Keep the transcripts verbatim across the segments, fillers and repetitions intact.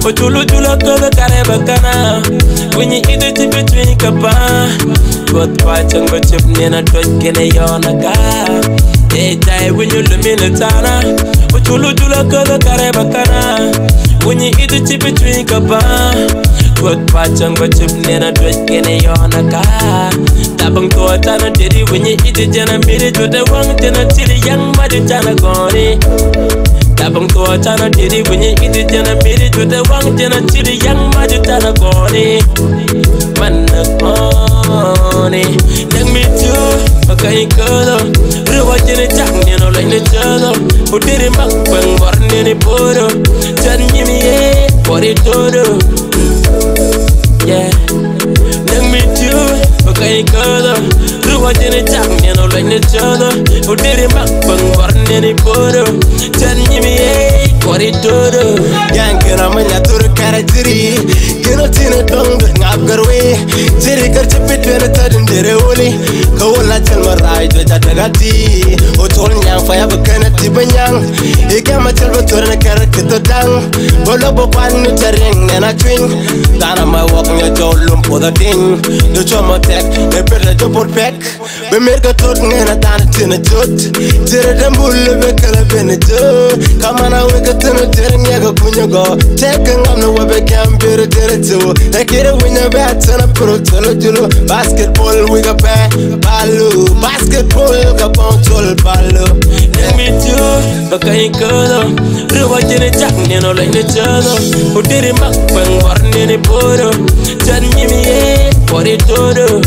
Ochulu chula kodo kare bakana. When you eat it between kapa. But watching but chip nina touch kene yona ka. Hey die when you look in the tana. Ochulu chula kodo kare bakana. When you eat it between kapa. But watching but chip nina touch kene yona ka. Tabang to tana didi when you eat it jana miri to the one jana chili young madi jana goni. Tabang to tana didi when you eat it jana miri to the one jana chili young madi jana goni. Man goni. Let me do okay kodo. Ruwa jene jang nino like the chado. Udiri mak bang warni ni poro. Jan yimi ye pori todo. Yeah. Let me do okay kodo. Ruwa jene jang nino like the chado. Udiri mak bang warni ni poro. Jan yimi ye pori todo. Yang kena menyatur karakter. Kena tina dong ngap garwe. Jiri kerja pitwena tadin jere oli. Kawala chalma rai doja dagati. Otol nyang faya bekana tibanyang. Ika machal betura karak kita dang. Bolo bopal nu jaring nena twing. Dana my walk nya jolum poda ding. Do choma tek ne perde jopor pek. Be merga tot ngena dana tina jot. Jere dambul bekala bene jo. Kamana weka tina jere nyaga kunyago. Tek ngam no webe kambere jere jo. Ekere winya batana pro tolo julo. Basketball we got back. Balu, basketball kaponchol balu. Let me do okay kodo. Ruwa jene jang nino like the chado. Udiri mak bang warni ni poro. Jan yimi ye pori todo.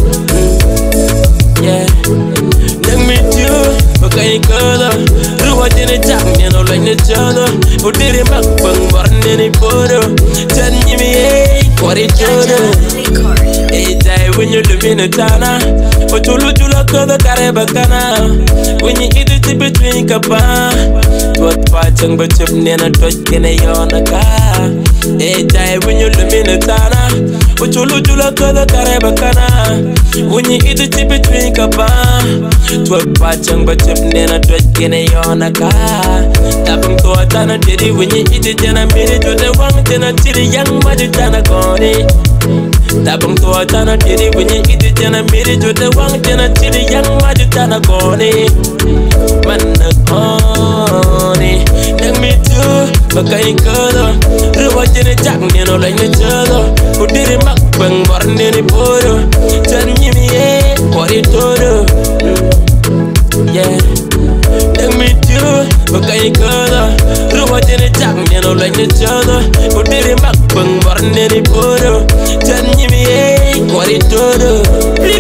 Yeah. Let me do okay kodo. Ruwa jene jang nino like the chado. Udiri mak bang warni ni poro. Jan yimi ye pori todo. Hey die when you live in a tana. Ochulu chula kodo kare bakana. When you eat it between kapa. But watching but chip nina touch kene yona ka. Hey die when you live in a tana. Ochulu chula kodo kare bakana. When you eat it between kapa. But watching but chip nina touch kene yona ka. Tabang to tana didi when you eat it jana miri to the one jana chili young madi jana goni. Tabang to tana didi when you eat it jana miri to the one jana chili young madi jana goni. Man goni. Let me do okay kodo. Ruwa jene jang nino like the chado. Udiri mak bang warni ni poro. Jan yimi ye pori todo. Yeah. Let me do okay kodo. Ruwa jene jang nino like the chado. Udiri mak bang warni ni poro. Jan yimi ye pori todo.